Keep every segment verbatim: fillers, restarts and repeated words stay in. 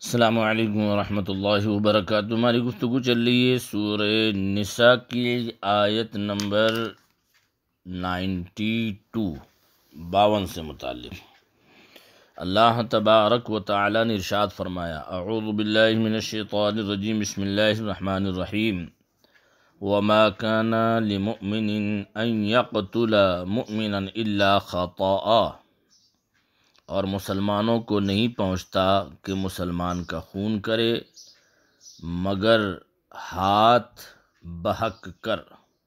السلام علیکم ورحمۃ اللہ وبرکاتہ۔ ہماری گفتگو چل رہی ہے سورہ نساء کی آیت نمبر نائنٹی ٹو باون سے متعلق۔ اللہ تبارک و تعالی نے ارشاد فرمایا، اعوذ باللہ من الشیطان الرجیم، بسم اللہ الرحمن الرحیم، وما كان لمؤمن ان يقتل مؤمنا الا خطأ، اور مسلمانوں کو نہیں پہنچتا کہ مسلمان کا خون کرے مگر ہاتھ بہک کر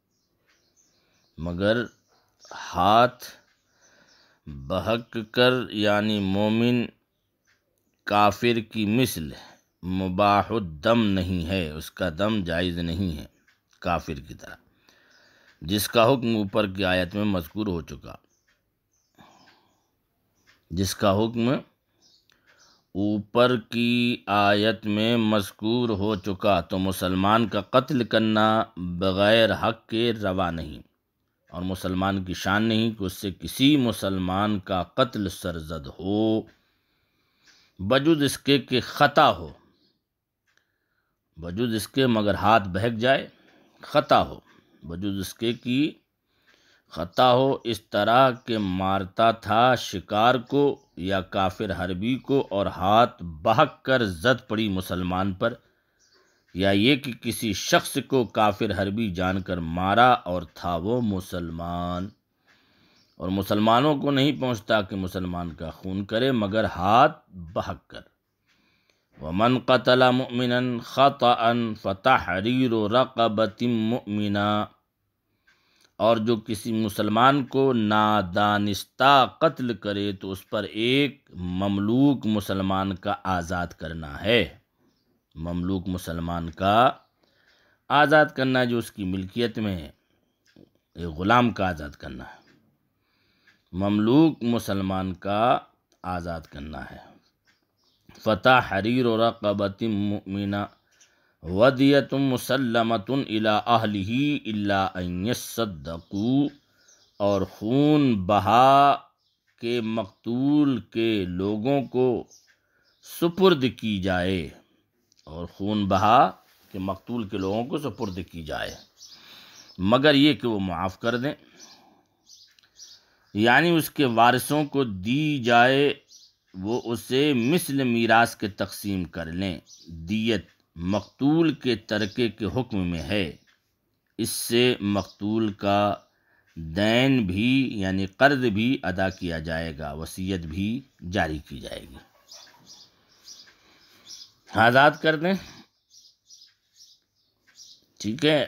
مگر ہاتھ بہک کر یعنی مومن کافر کی مثل مباح الدم نہیں ہے، اس کا دم جائز نہیں ہے کافر کی طرح، جس کا حکم اوپر کی آیت میں مذکور ہو چکا جس کا حکم اوپر کی آیت میں مذکور ہو چکا تو مسلمان کا قتل کرنا بغیر حق کے روا نہیں، اور مسلمان کی شان نہیں کہ اس سے کسی مسلمان کا قتل سرزد ہو بجز اس کے کہ خطا ہو بجز اس کے مگر ہاتھ بہک جائے، خطا ہو بجز اس کے کی خطا ہو، اس طرح کہ مارتا تھا شکار کو یا کافر حربی کو اور ہاتھ بہک کر زد پڑی مسلمان پر، یا یہ کہ کسی شخص کو کافر حربی جان کر مارا اور تھا وہ مسلمان، اور مسلمانوں کو نہیں پہنچتا کہ مسلمان کا خون کرے مگر ہاتھ بہک کر۔ ومن قتل مؤمنا خطأ فتحریر رقبۃ مؤمنہ، اور جو کسی مسلمان کو نادانستہ قتل کرے تو اس پر ایک مملوک مسلمان کا آزاد کرنا ہے، مملوک مسلمان کا آزاد کرنا جو اس کی ملکیت میں ہے، ایک غلام کا آزاد کرنا ہے، مملوک مسلمان کا آزاد کرنا ہے۔ فتحریر رقبۃ مؤمنہ ودیۃ مسلمۃ الی اہلہ الا ان یصدقوا، اور خون بہا کے مقتول کے لوگوں کو سپرد کی جائے اور خون بہا کے مقتول کے لوگوں کو سپرد کی جائے مگر یہ کہ وہ معاف کر دیں، یعنی اس کے وارثوں کو دی جائے، وہ اسے مثل میراث کے تقسیم کر لیں۔ دیت مقتول کے ترکے کے حکم میں ہے، اس سے مقتول کا دین بھی یعنی قرض بھی ادا کیا جائے گا، وصیت بھی جاری کی جائے گی۔ آزاد کر دیں، ٹھیک ہے،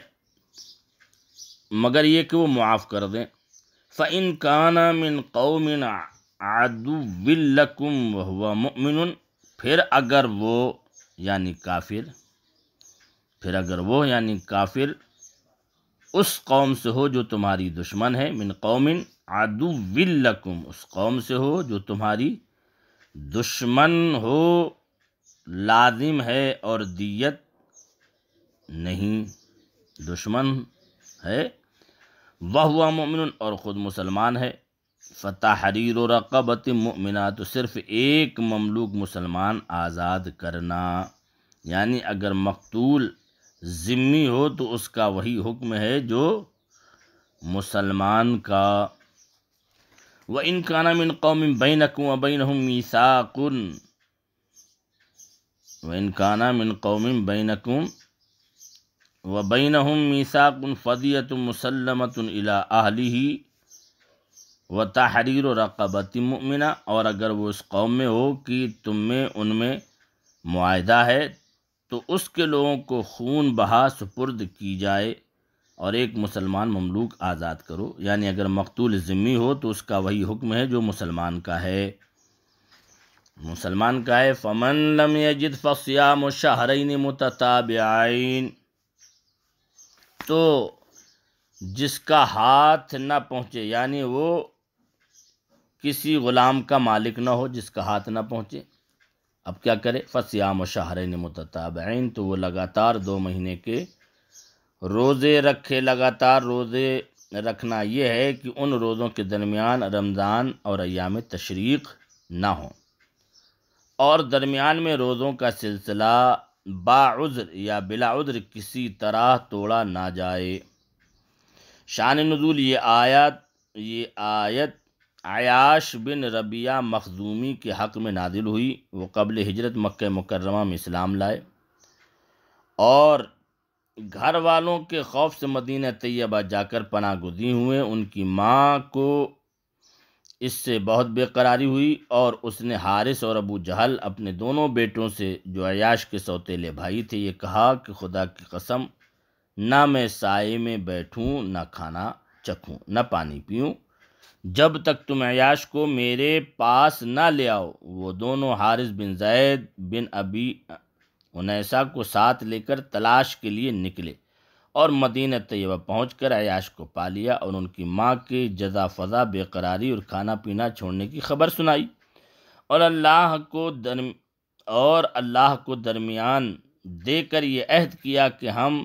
مگر یہ کہ وہ معاف کر دیں۔ فَإِن كَانَ مِن قَوْمٍ عَدُوٍّ لَكُمْ وَهُوَ مُؤْمِنٌ، پھر اگر وہ یعنی کافر پھر اگر وہ یعنی کافر اس قوم سے ہو جو تمہاری دشمن ہے، من قوم عدو لکم، اس قوم سے ہو جو تمہاری دشمن ہو، لازم ہے اور دیت نہیں، دشمن ہے، وہو مومن اور خود مسلمان ہے، فتحریر رقبۃ مؤمنہ، تو صرف ایک مملوک مسلمان آزاد کرنا، یعنی اگر مقتول ذمی ہو تو اس کا وہی حکم ہے جو مسلمان کا۔ وَإِن كَانَ مِن قَوْمٍ بَيْنَكُمْ وَبَيْنَهُم مِّيثَاقٌ وَإِن كَانَ مِن قَوْمٍ بَيْنَكُمْ وَبَيْنَهُم مِّيثَاقٌ فَدِيَةٌ مُّسَلَّمَةٌ إِلَىٰ أَهْلِهِ وَتَحْرِيرُ رَقَبَةٍ مُّؤْمِنَةٍ، اور اگر وہ اس قوم میں ہو کہ تم میں ان میں معاہدہ ہے تو اس کے لوگوں کو خون بہا سپرد کی جائے اور ایک مسلمان مملوک آزاد کرو، یعنی اگر مقتول ذمی ہو تو اس کا وہی حکم ہے جو مسلمان کا ہے مسلمان کا ہے فمن لم یجد فصیام شہرین متتابعین، تو جس کا ہاتھ نہ پہنچے یعنی وہ کسی غلام کا مالک نہ ہو، جس کا ہاتھ نہ پہنچے، اب کیا کرے؟ فصیام شہرین متتابعین، تو وہ لگاتار دو مہینے کے روزے رکھے۔ لگاتار روزے رکھنا یہ ہے کہ ان روزوں کے درمیان رمضان اور ایام تشریق نہ ہوں، اور درمیان میں روزوں کا سلسلہ باعذر یا بلا عذر کسی طرح توڑا نہ جائے۔ شان نزول یہ آیت یہ آیت عیاش بن ربیعہ مخزومی کے حق میں نازل ہوئی۔ وہ قبل ہجرت مکہ مکرمہ میں اسلام لائے اور گھر والوں کے خوف سے مدینہ طیبہ جا کر پناہ گزین ہوئے۔ ان کی ماں کو اس سے بہت بے قراری ہوئی اور اس نے حارث اور ابو جہل اپنے دونوں بیٹوں سے جو عیاش کے سوتیلے بھائی تھے یہ کہا کہ خدا کی قسم نہ میں سائے میں بیٹھوں، نہ کھانا چکھوں، نہ پانی پیوں جب تک تم عیاش کو میرے پاس نہ لے آؤ۔ وہ دونوں حارث بن زید بن ابی انیسہ کو ساتھ لے کر تلاش کے لیے نکلے اور مدینہ طیبہ پہنچ کر عیاش کو پا لیا اور ان کی ماں کے جزا فضا بے قراری اور کھانا پینا چھوڑنے کی خبر سنائی اور اللہ کو درم اور اللہ کو درمیان دے کر یہ عہد کیا کہ ہم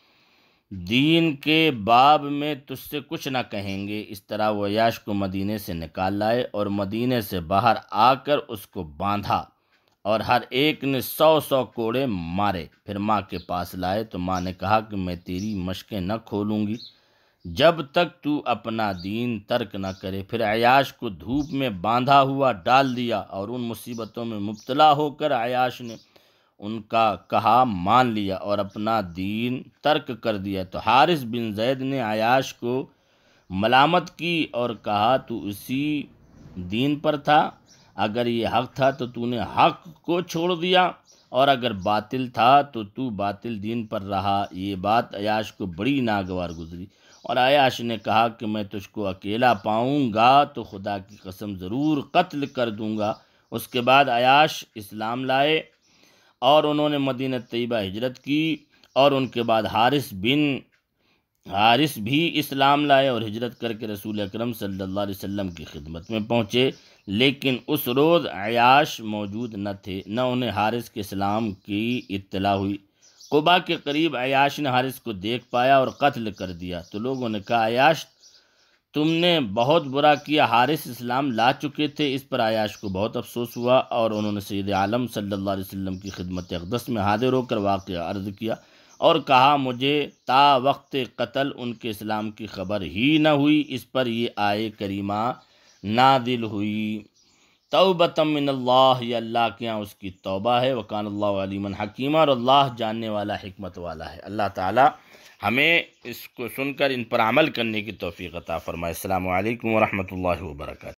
دین کے باب میں تجھ سے کچھ نہ کہیں گے۔ اس طرح وہ عیاش کو مدینے سے نکال لائے اور مدینے سے باہر آ کر اس کو باندھا اور ہر ایک نے سو سو کوڑے مارے۔ پھر ماں کے پاس لائے تو ماں نے کہا کہ میں تیری مشقیں نہ کھولوں گی جب تک تو اپنا دین ترک نہ کرے۔ پھر عیاش کو دھوپ میں باندھا ہوا ڈال دیا اور ان مصیبتوں میں مبتلا ہو کر عیاش نے ان کا کہا مان لیا اور اپنا دین ترک کر دیا۔ تو حارث بن زید نے عیاش کو ملامت کی اور کہا تو اسی دین پر تھا، اگر یہ حق تھا تو تو نے حق کو چھوڑ دیا اور اگر باطل تھا تو تو باطل دین پر رہا۔ یہ بات عیاش کو بڑی ناگوار گزری اور عیاش نے کہا کہ میں تجھ کو اکیلا پاؤں گا تو خدا کی قسم ضرور قتل کر دوں گا۔ اس کے بعد عیاش اسلام لائے اور انہوں نے مدینہ طیبہ ہجرت کی اور ان کے بعد حارث بن حارث بھی اسلام لائے اور ہجرت کر کے رسول اکرم صلی اللہ علیہ وسلم کی خدمت میں پہنچے، لیکن اس روز عیاش موجود نہ تھے، نہ انہیں حارث کے اسلام کی اطلاع ہوئی۔ قبا کے قریب عیاش نے حارث کو دیکھ پایا اور قتل کر دیا تو لوگوں نے کہا عیاش تم نے بہت برا کیا، حارث اسلام لا چکے تھے۔ اس پر عیاش کو بہت افسوس ہوا اور انہوں نے سید عالم صلی اللہ علیہ وسلم کی خدمت اقدس میں حاضر ہو کر واقعہ عرض کیا اور کہا مجھے تا وقت قتل ان کے اسلام کی خبر ہی نہ ہوئی۔ اس پر یہ آیے کریمہ نازل ہوئی۔ توبۃ من اللہ، یہ اللہ کے یہاں اس کی توبہ ہے، وکان اللہ علیما حکیما، اور اللہ جاننے والا حکمت والا ہے۔ اللہ تعالی ہمیں اس کو سن کر ان پر عمل کرنے کی توفیق عطا فرمائے۔ السلام علیکم ورحمۃ اللہ وبرکاتہ۔